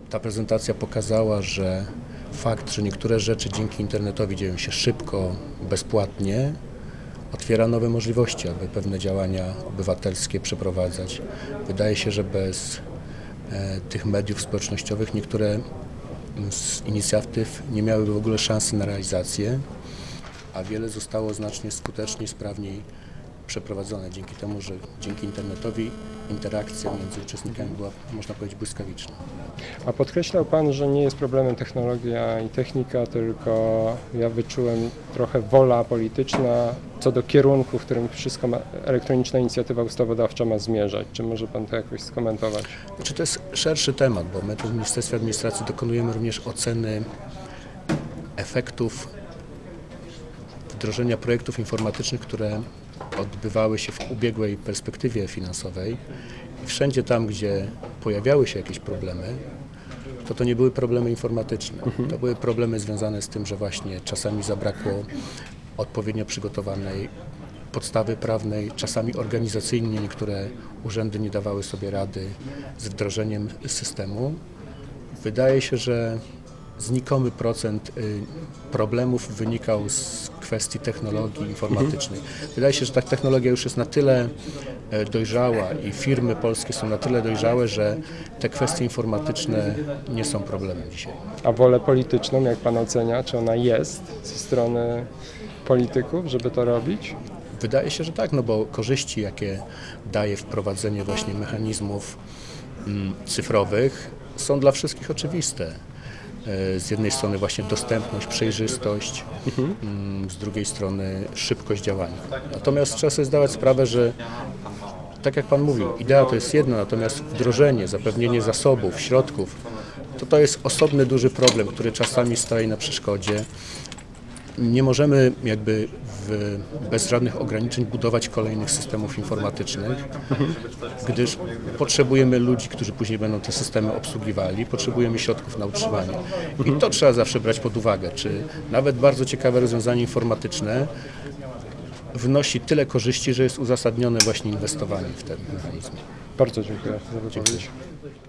Ta prezentacja pokazała, że fakt, że niektóre rzeczy dzięki internetowi dzieją się szybko, bezpłatnie, otwiera nowe możliwości, aby pewne działania obywatelskie przeprowadzać. Wydaje się, że bez tych mediów społecznościowych niektóre z inicjatyw nie miałyby w ogóle szansy na realizację, a wiele zostało znacznie skuteczniej, sprawniej przeprowadzone dzięki temu, że dzięki internetowi interakcja między uczestnikami była, można powiedzieć, błyskawiczna. A podkreślał Pan, że nie jest problemem technologia i technika, tylko ja wyczułem trochę wola polityczna co do kierunku, w którym wszystko elektroniczna inicjatywa ustawodawcza ma zmierzać. Czy może Pan to jakoś skomentować? Znaczy, to jest szerszy temat, bo my w Ministerstwie Administracji dokonujemy również oceny efektów wdrożenia projektów informatycznych, które odbywały się w ubiegłej perspektywie finansowej i wszędzie tam, gdzie pojawiały się jakieś problemy, to nie były problemy informatyczne. To były problemy związane z tym, że właśnie czasami zabrakło odpowiednio przygotowanej podstawy prawnej, czasami organizacyjnie niektóre urzędy nie dawały sobie rady z wdrożeniem systemu. Wydaje się, że znikomy procent problemów wynikał z kwestii technologii informatycznej. Wydaje się, że ta technologia już jest na tyle dojrzała i firmy polskie są na tyle dojrzałe, że te kwestie informatyczne nie są problemem dzisiaj. A wolę polityczną, jak Pan ocenia, czy ona jest ze strony polityków, żeby to robić? Wydaje się, że tak, no bo korzyści, jakie daje wprowadzenie właśnie mechanizmów cyfrowych, są dla wszystkich oczywiste. Z jednej strony właśnie dostępność, przejrzystość, z drugiej strony szybkość działania. Natomiast trzeba sobie zdawać sprawę, że tak jak Pan mówił, idea to jest jedno, natomiast wdrożenie, zapewnienie zasobów, środków, to jest osobny duży problem, który czasami stoi na przeszkodzie. Nie możemy jakby bez żadnych ograniczeń budować kolejnych systemów informatycznych, gdyż potrzebujemy ludzi, którzy później będą te systemy obsługiwali, potrzebujemy środków na utrzymanie. I to trzeba zawsze brać pod uwagę, czy nawet bardzo ciekawe rozwiązanie informatyczne wnosi tyle korzyści, że jest uzasadnione właśnie inwestowanie w te mechanizmy. Bardzo dziękuję za wypowiedź.